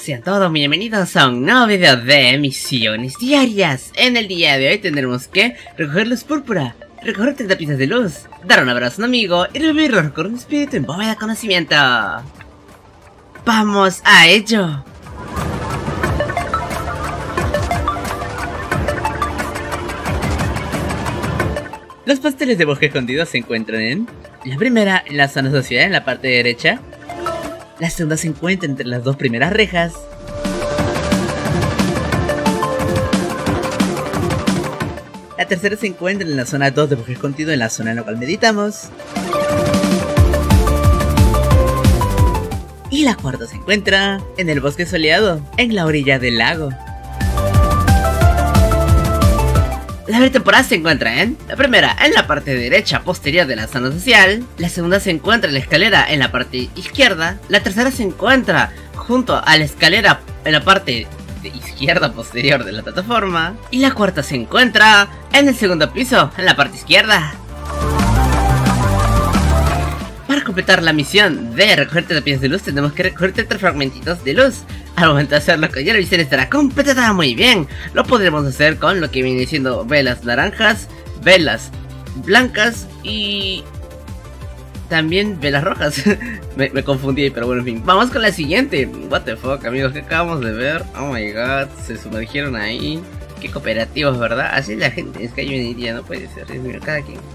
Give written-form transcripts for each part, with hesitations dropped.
Sean todos bienvenidos a un nuevo video de misiones diarias. En el día de hoy tendremos que recoger luz púrpura, recoger 30 piezas de luz, dar un abrazo a un amigo y revivirlo con un espíritu en bóveda de conocimiento. ¡Vamos a ello! Los pasteles de bosque escondido se encuentran en la primera, en la zona social, en la parte derecha. La segunda se encuentra entre las dos primeras rejas. La tercera se encuentra en la zona 2 de bosque escondido, en la zona en la cual meditamos. Y la cuarta se encuentra en el bosque soleado, en la orilla del lago. La temporada se encuentra en la primera, en la parte derecha posterior de la zona social. La segunda se encuentra en la escalera en la parte izquierda. La tercera se encuentra junto a la escalera en la parte de izquierda posterior de la plataforma. Y la cuarta se encuentra en el segundo piso, en la parte izquierda. Para completar la misión de recoger 30 piezas de luz, tenemos que recoger 3 fragmentitos de luz. Al momento de hacerlo, ya la misión estará completada muy bien. Lo podremos hacer con lo que viene siendo velas naranjas, velas blancas y también velas rojas. me confundí, pero bueno, en fin. Vamos con la siguiente. What the fuck, amigos, que acabamos de ver. Oh my god, se sumergieron ahí. Qué cooperativos, ¿verdad? Así es la gente, es que hay un día, no puede ser, Dios mío, cada quien.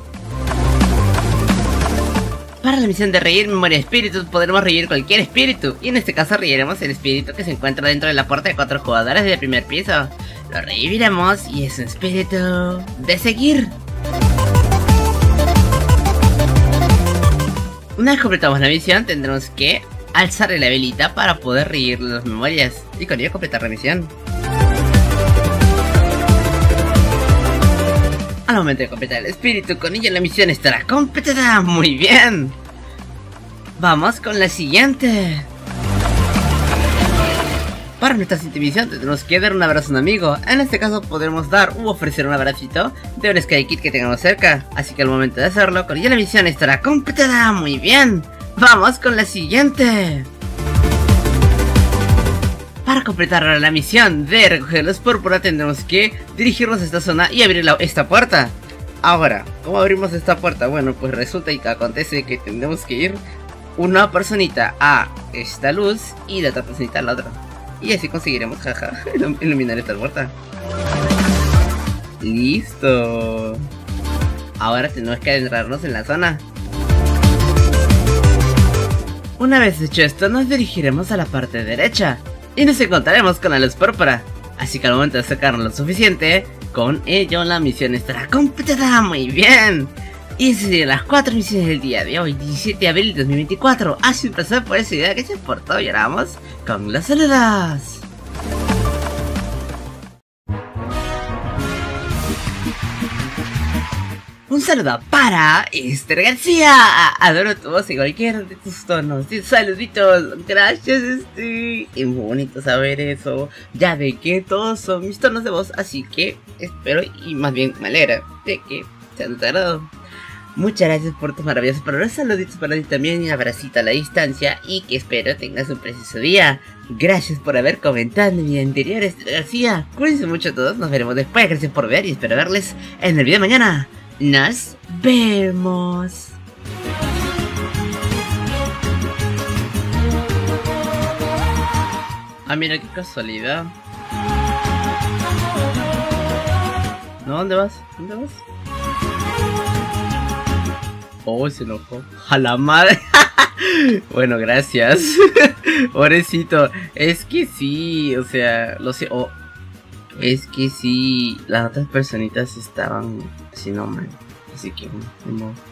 Para la misión de reír memoria de espíritus, podremos reír cualquier espíritu. Y en este caso reiremos el espíritu que se encuentra dentro de la puerta de 4 jugadores del primer piso. Lo reviviremos y es un espíritu de seguir. Una vez completamos la misión, tendremos que alzarle la velita para poder reír las memorias. Y con ello completar la misión. Al momento de completar el espíritu, con ello la misión estará completada muy bien. Vamos con la siguiente. Para nuestra siguiente misión tendremos que dar un abrazo a un amigo. En este caso podremos dar u ofrecer un abracito de un Sky Kit que tengamos cerca. Así que al momento de hacerlo, con ello la misión estará completada muy bien. Vamos con la siguiente. Para completar la misión de recoger luz púrpura tendremos que dirigirnos a esta zona y abrir esta puerta. Ahora, ¿cómo abrimos esta puerta? Bueno, pues resulta y acontece que tendremos que ir una personita a esta luz y la otra personita a la otra. Y así conseguiremos, jaja, iluminar esta puerta. Listo. Ahora tenemos que adentrarnos en la zona. Una vez hecho esto, nos dirigiremos a la parte derecha y nos encontraremos con la luz púrpura. Así que al momento de sacarnos lo suficiente, con ello la misión estará completada muy bien. Y esas serían las 4 misiones del día de hoy, 17 de abril de 2024. Ha sido un placer por esa idea que se portó y ahora vamos con los saludos. Un saludo para Esther García. Adoro tu voz y cualquiera de tus tonos. Saluditos. Gracias, Esther. Es muy bonito saber eso. Ya de que todos son mis tonos de voz. Así que espero y más bien me alegra de que sean de tu agrado. Muchas gracias por tus maravillosos palabras. Saluditos para ti también y un abracito a la distancia. Y que espero tengas un precioso día. Gracias por haber comentado en mi video anterior, Esther García. Cuídense mucho a todos. Nos veremos después. Gracias por ver y espero verles en el video de mañana. Nos vemos. Ah, mira qué casualidad. ¿No? ¿Dónde vas? ¿Dónde vas? Oh, se enojó. ¡A la madre! Bueno, gracias. Pobrecito. Es que sí, o sea, lo sé. Oh. Es que sí, las otras personitas estaban así, no man. Así que no.